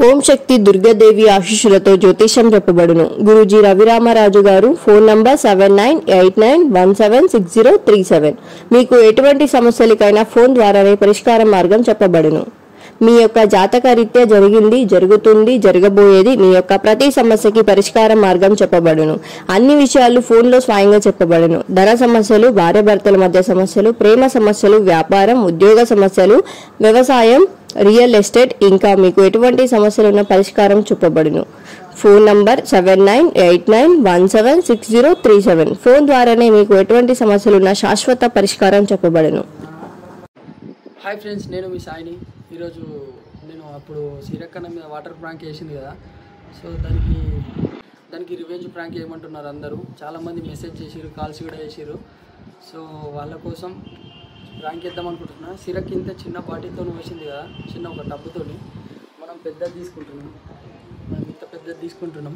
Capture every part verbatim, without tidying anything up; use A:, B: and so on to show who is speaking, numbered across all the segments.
A: ఓం శక్తి దుర్గాదేవి ఆశీస్సులతో జ్యోతిషం చెప్పబడును. గురూజీ రవిరామరాజు గారు. Phone number seven nine eight nine one seven six zero three seven. మీకు ఎటువంటి సమస్యలకైనా ఫోన్ ద్వారానే పరిష్కార మార్గం చెప్పబడును. మీ యొక్క జాతక రీత్యా జరిగింది, జరుగుతుంది, జరగబోయేది, మీ యొక్క ప్రతి సమస్యకి పరిష్కార మార్గం చెప్పబడును. అన్ని విషయాలు ఫోన్లో స్వయంగా చెప్పబడును. ధన సమస్యలు, భార్యాభర్తల మధ్య సమస్యలు, ప్రేమ సమస్యలు, వ్యాపారం, ఉద్యోగ సమస్యలు, వ్యవసాయం, రియల్ ఎస్టేట్, ఇంకా మీకు ఎటువంటి సమస్యలు ఉన్న పరిష్కారం చెప్పబడును. Phone number seven nine eight nine one seven six zero three seven. Phone ద్వారానే మీకు ఎటువంటి సమస్యలు ఉన్న శాశ్వత పరిష్కారం చెప్పబడును.
B: హాయ్ ఫ్రెండ్స్, నేను మీ సాయిని. ఈరోజు నేను అప్పుడు సీరక్కన్న మీద వాటర్ ప్రాంక్ వేసింది కదా, సో దానికి దానికి రివెంజ్ ప్రాంక్ చేయమంటున్నారు అందరూ. చాలామంది మెసేజ్ చేసిరు, కాల్స్ కూడా చేసిరు. సో వాళ్ళ కోసం ప్రాంక్ చేద్దాం అనుకుంటున్నా. సిరక్ ఇంత చిన్న బాటిల్తో వేసింది కదా, చిన్న ఒక టబ్బుతో. మనం పెద్దది తీసుకుంటున్నాం, మనం ఇంత పెద్దది తీసుకుంటున్నాం.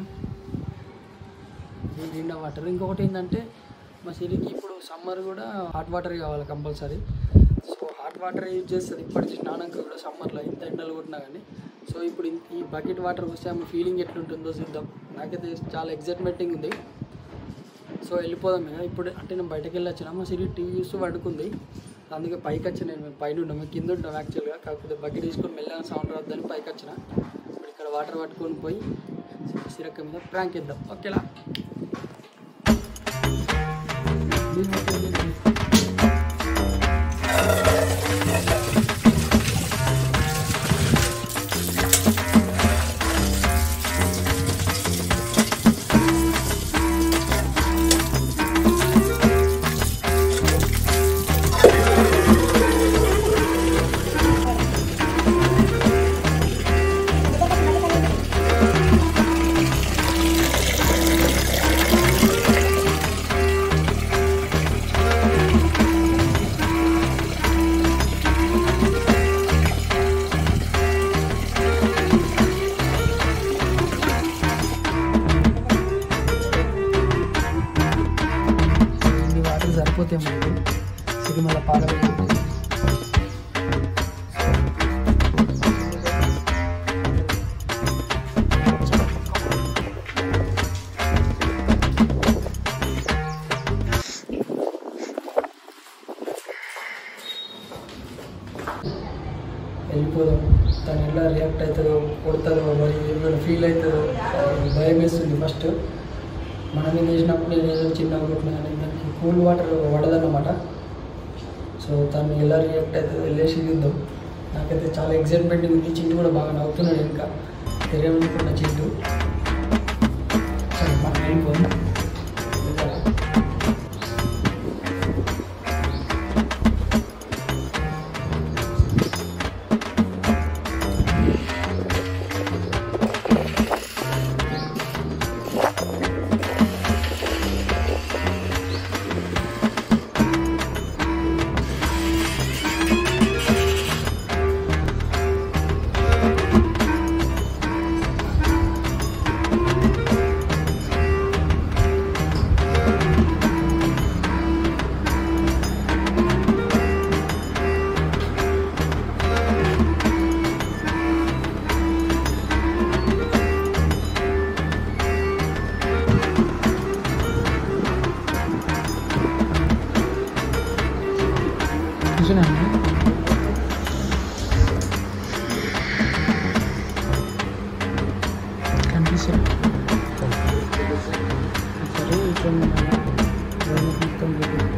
B: దీని నిండా వాటర్. ఇంకొకటి ఏంటంటే మా సిరికి ఇప్పుడు సమ్మర్ కూడా హాట్ వాటర్ కావాలి compulsory. So hot water use చేస్తుంది ఇప్పటికి స్నానంకి కూడా సమ్మర్లో, ఇంత ఎండలు కొట్టినా కానీ. సో ఇప్పుడు ఈ బకెట్ వాటర్ వస్తే ఆమె ఫీలింగ్ ఎట్లుంటుందో చూద్దాం. నాకైతే చాలా ఎగ్జైట్మెంటింగ్ ఉంది. సో వెళ్ళిపోదాం ఇక. ఇప్పుడు అంటే నేను బయటకు వెళ్ళి వచ్చినా, మా సిరి టీవీ చూస్తూ పడుకుంది. అందుకే పైకి వచ్చి నేను మేము పైన ఉన్నాం, కింద ఉంటాం యాక్చువల్గా. కాకపోతే బకెట్ తీసుకొని మెల్లగా సౌండ్ రావద్దని పైకి వచ్చిన. ఇప్పుడు ఇక్కడ వాటర్ పట్టుకొని పోయి సిరక్క మీద ప్రాంక్ ఇద్దాం. ఓకేలా? సరిపోతే మనకు సిరిమల పాల వెళ్ళిపోదాం. తను ఎలా రియాక్ట్ అవుతుందో, కొడతారో, మరి ఏమైనా ఫీల్ అవుతుందో భయం వేస్తుంది. ఫస్ట్ మనం ఏం చేసినప్పుడు నేను ఏదో చిన్న అనుకుంటున్నా కానీ దానికి కూల్ వాటర్ పడదన్నమాట. సో తను ఎలా రియాక్ట్ అవుతుందో వెళ్ళేసి చూద్దాం. నాకైతే చాలా ఎగ్జైట్మెంట్ ఉంది. చింటు కూడా బాగా నవ్వుతున్నాడు. ఇంకా తెలియనుకున్న చింటు. సరే మనం వెళ్ళిపోదాం. కనిపిస్తుంది సరే. ఇక్కడ మొత్తం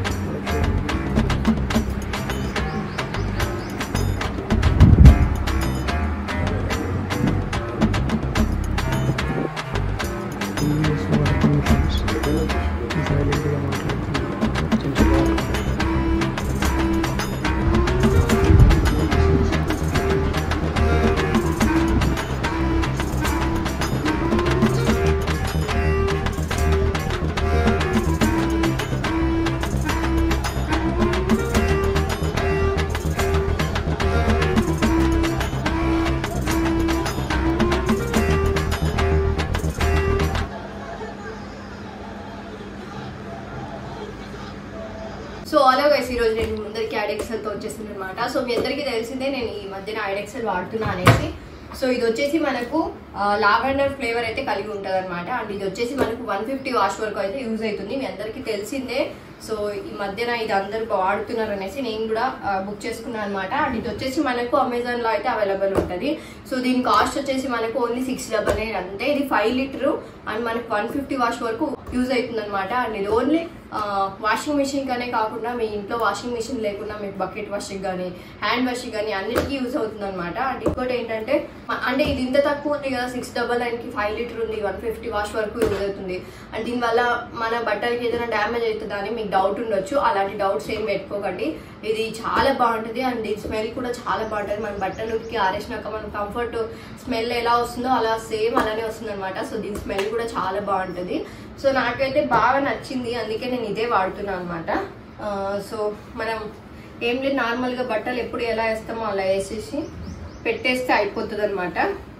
A: సో అలా గైస్ ఈ రోజు నేను ముందరికి ఐడెక్సెల్ తో వచ్చేసింది అనమాట. సో మీ అందరికీ తెలిసిందే నేను ఈ మధ్యన ఐడెక్సెల్ వాడుతున్నా అనేసి. సో ఇది వచ్చేసి మనకు లావెండర్ ఫ్లేవర్ అయితే కలిగి ఉంటుంది అనమాట. అండ్ ఇది వచ్చేసి మనకు వన్ ఫిఫ్టీ వాష్ వరకు అయితే యూజ్ అవుతుంది. మీ అందరికీ తెలిసిందే. సో ఈ మధ్యన ఇది అందరు వాడుతున్నారు అనేసి నేను కూడా బుక్ చేసుకున్నాను అనమాట. అండ్ ఇది వచ్చేసి మనకు అమెజాన్ లో అయితే అవైలబుల్ ఉంటుంది. సో దీని కాస్ట్ వచ్చేసి మనకు ఓన్లీ సిక్స్ డబల్ నైన్ అంతే. ఇది ఫైవ్ లీటర్ అండ్ మనకు వన్ ఫిఫ్టీ వాష్ వరకు యూజ్ అవుతుంది అనమాట. అండ్ ఇది ఓన్లీ వాషింగ్ మిషన్ గానే కాకుండా మీ ఇంట్లో వాషింగ్ మిషన్ లేకుండా మీకు బకెట్ వాషింగ్ కానీ హ్యాండ్ వాషింగ్ కానీ అన్నిటికీ యూజ్ అవుతుంది అనమాట. అండ్ ఇంకోటి ఏంటంటే అంటే ఇది ఇంత తక్కువ ఉంది కదా, సిక్స్ డబల్ నైన్ కి ఫైవ్ లీటర్ ఉంది, వన్ ఫిఫ్టీ వాష్ వరకు యూజ్ అవుతుంది. అండ్ దీనివల్ల మన బట్టలకి ఏదైనా డ్యామేజ్ అవుతుందా అని మీకు డౌట్ ఉండొచ్చు. అలాంటి డౌట్స్ ఏం పెట్టుకోకండి. ఇది చాలా బాగుంటుంది అండ్ దీని స్మెల్ కూడా చాలా బాగుంటుంది. మన బట్టలకి ఆరేసినాక మన కంఫర్ట్ స్మెల్ ఎలా వస్తుందో అలా సేమ్ అలానే వస్తుంది అనమాట. సో దీని స్మెల్ కూడా చాలా బాగుంటుంది. సో నాకైతే బాగా నచ్చింది, అందుకే నేను ఇదే వాడుతున్నాను అనమాట. సో మనం ఏం లేదు, నార్మల్గా బట్టలు ఎప్పుడు ఎలా వేస్తామో అలా వేసేసి పెట్టేస్తే అయిపోతుంది అనమాట.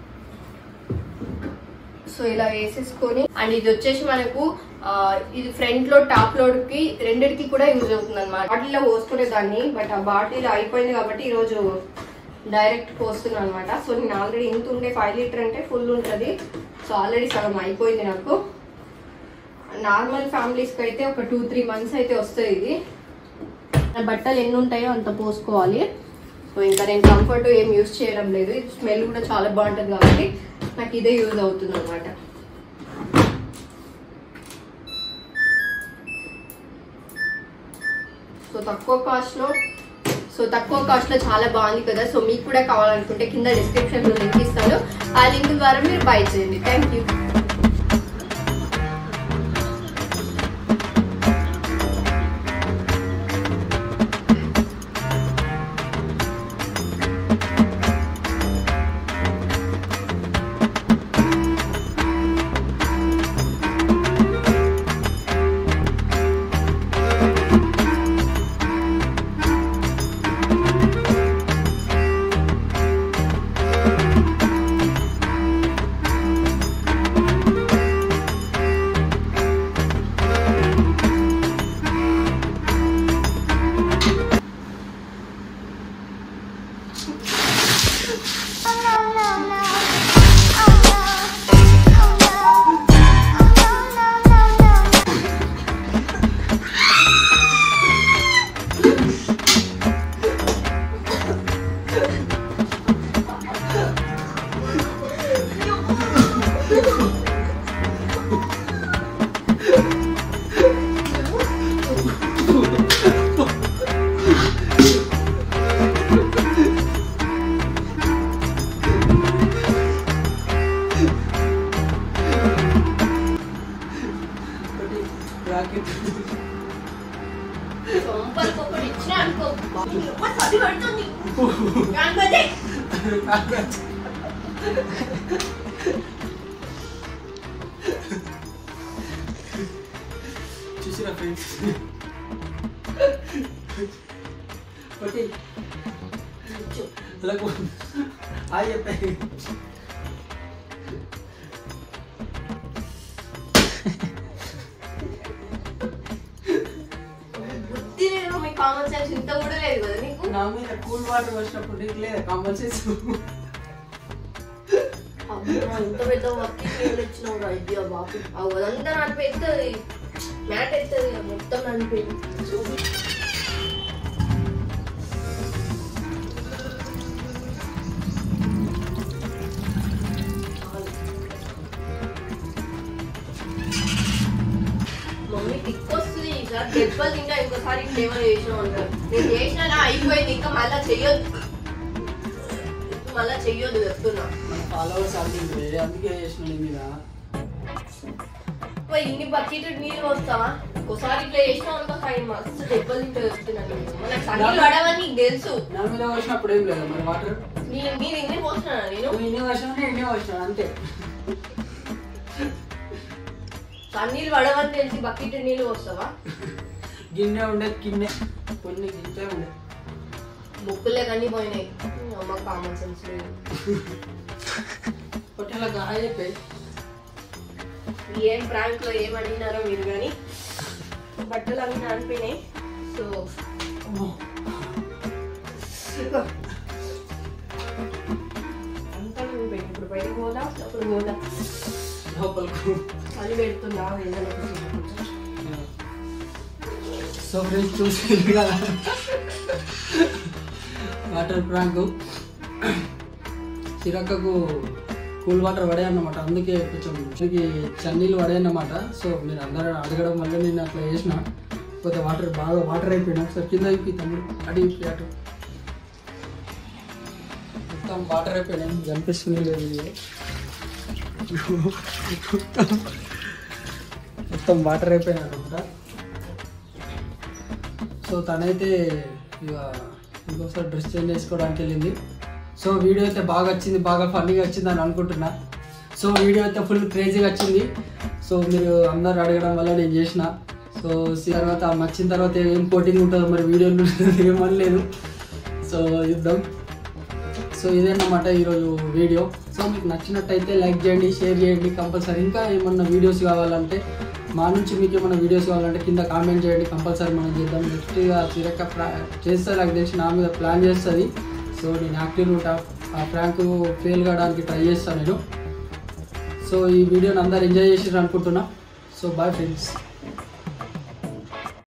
A: సో ఇలా వేసేసుకొని అండ్ ఇది వచ్చేసి మనకు ఇది ఫ్రంట్ లోడ్ టాప్ లోడ్ కి రెండిటికి కూడా యూజ్ అవుతుంది అనమాట. బాటిల్లో పోసుకునే దాన్ని, బట్ ఆ బాటిల్ అయిపోయింది కాబట్టి ఈరోజు డైరెక్ట్ పోస్తున్నాను అనమాట. సో నేను ఆల్రెడీ ఇంత ఉండే ఫైవ్ లీటర్ అంటే ఫుల్ ఉంటుంది. సో ఆల్రెడీ సగం అయిపోయింది నాకు. నార్మల్ ఫ్యామిలీస్కి అయితే ఒక టూ త్రీ మంత్స్ అయితే వస్తుంది ఇది. బట్టలు ఎన్ని ఉంటాయో అంత పోసుకోవాలి. సో ఇంకా నేను కంఫర్ట్ ఏం యూజ్ చేయడం లేదు. ఇది స్మెల్ కూడా చాలా బాగుంటుంది కాబట్టి నాకు ఇదే యూజ్ అవుతుంది అనమాట. సో తక్కువ కాస్ట్లో సో తక్కువ కాస్ట్లో చాలా బాగుంది కదా. సో మీకు కూడా కావాలనుకుంటే కింద డిస్క్రిప్షన్లో లింక్ ఇస్తాను. ఆ లింక్ ద్వారా మీరు బై చేయండి. Thank you.
B: చూసిరా ఫ్రెండ్స్, ఓకే అలాగో హాయ్ చెప్పాయి.
A: బుద్ధి లేదు, మీ కామన్ సెన్స్ ఇంత కూడా లేదు కదా నీకు.
B: నా మీద కూల్ వాటర్ వచ్చినప్పుడు నీకు లేదా కామన్ సెన్స్?
A: ఇంత పెద్ద వర్క్ వచ్చినావు ఐడియా బాబు. అదంతా నాకు పెద్దది మ్యాట్ అవుతుంది మొత్తం అనిపోయింది. మమ్మీ టిక్ వస్తుంది ఈసారి దెబ్బలు తింటా. ఇంకోసారి ఇంకేమైనా చేసినావు అంటారు. నేను చేసినా అయిపోయింది, ఇంకా మళ్ళా చెయ్యొద్దు, మళ్ళా చెయ్యొద్దు చెప్తున్నా.
B: మన ఫాలోవర్స్ అందుకే అందుకే చేసిన మీద
A: ఇన్ని బకెట్ నీళ్ళు వస్తావా? ఒకసారి ఇట్లా చేసినావు అనుకో ఫైన్ మస్తు దెబ్బలు తింటూ వస్తున్నాను. మనకు సన్నీళ్ళు పడవని నీకు తెలుసు.
B: నా మీద వచ్చినప్పుడు ఏం లేదు మరి వాటర్.
A: నేను ఇన్ని పోసినా, నేను
B: ఇన్ని వచ్చినా ఎన్ని వచ్చినా అంతే.
A: సన్నీళ్ళు పడవని తెలిసి బకెట్ నీళ్ళు వస్తావా?
B: గిన్నె ఉండేది గిన్నె, కొన్ని గిన్నె ఉండే
A: ముక్కులే కన్నీ పోయినాయి. అమ్మ కామన్ సెన్స్ లేదు.
B: పొట్టేలా గాయ చెప్పాయి.
A: ఏం ప్రాంక్ లో ఏం అడిగినారో మీరు కానీ బట్టలు అవి నానిపోయినాయి. సో అంతా బయటకు పోదా అప్పుడు పోదా
B: లోపలకు
A: మళ్ళీ పెడుతున్నా
B: సో ఫ్రెండ్స్ చూసింది కదా వాటర్ ప్రాంక్ చిరక్కకు కూల్ వాటర్ పడే అన్నమాట, అందుకే కొంచెం చన్నీళ్ళు పడే అన్నమాట. సో మీరు అందరూ అడగడం వల్ల నేను అట్లా చేసిన, కొద్దిగా వాటర్ బాగా వాటర్ అయిపోయినా. ఒకసారి కింద అయిపోయి తమ్ముడు అడి అటు మొత్తం వాటర్ అయిపోయినాయి, కనిపిస్తుంది లేదు మొత్తం వాటర్ అయిపోయినాయి అనమాట. సో తనైతే ఇక ఇంకోసారి డ్రెస్ చేంజ్ చేసుకోవడానికి వెళ్ళింది. సో వీడియో అయితే బాగా వచ్చింది, బాగా ఫన్నీగా వచ్చింది అని అనుకుంటున్నా. సో వీడియో అయితే ఫుల్ క్రేజీగా వచ్చింది. సో మీరు అందరు అడగడం వల్ల నేను చేసిన. సో తర్వాత నచ్చిన తర్వాత ఏం కోటింగ్ ఉంటుందో మరి వీడియోలు ఏమనలేదు. సో చూద్దాం. సో ఇదేనమాట ఈరోజు వీడియో. సో మీకు నచ్చినట్టయితే లైక్ చేయండి, షేర్ చేయండి కంపల్సరీ. ఇంకా ఏమన్నా వీడియోస్ కావాలంటే మా నుంచి మీకు ఏమైనా వీడియోస్ కావాలంటే కింద కామెంట్ చేయండి, కంపల్సరీ మనం చేద్దాం. నెక్స్ట్ ఇక చిరక్క ప్లా చేస్తే నాకు తెలిసి నా మీద ప్లాన్ చేస్తుంది. సో నేను యాక్టివ్ ఉంటా, ఆ ప్రాంక్ ఫెయిల్ కావడానికి ట్రై చేస్తాను నేను. సో ఈ వీడియోని అందరు ఎంజాయ్ చేసారు అనుకుంటున్నా. So bye friends.